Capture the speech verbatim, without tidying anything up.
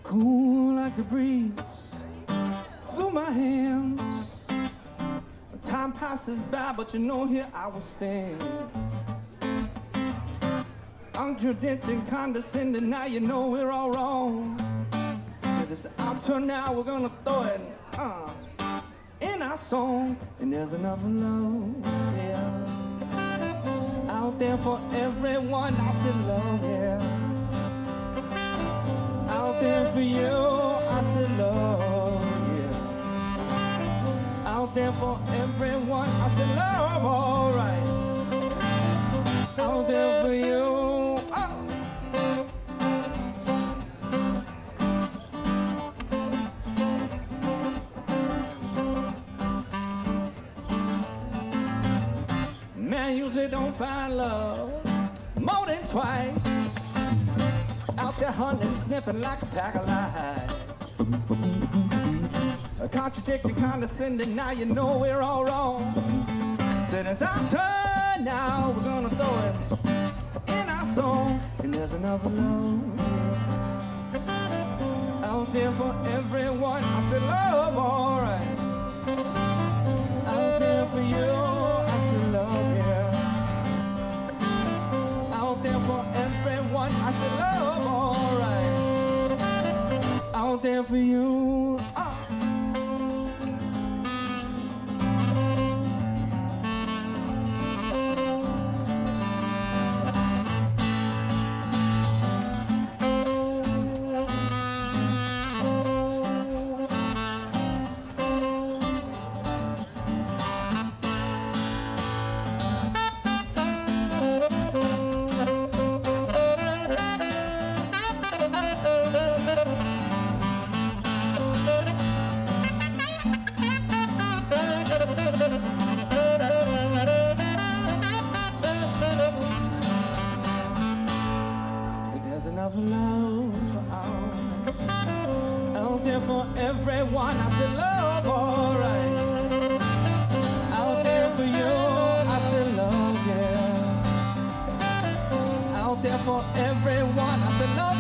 cool like the breeze through my hands. Time passes by, but you know here I will stand. Contradicting, condescending, now you know we're all wrong. So this altar now, we're gonna throw it uh, in our song. And there's another love, yeah, out there for everyone. I said love, yeah, out there for you. I said love, yeah, out there for everyone. I said love, all right, out there for you. Man usually don't find love more than twice. Out there hunting, sniffing like a pack of lies. Contradicting, condescending, now you know we're all wrong. Said it's our turn now, we're gonna throw it in our song. And there's another love out there for everyone. I said love, all right, out there for you. I said love, yeah, out there for everyone. I said love, all right, out there for you. Oh. Love out, out there for everyone. I said love, all right, out there for you. I said love, yeah, out there for everyone. I said love.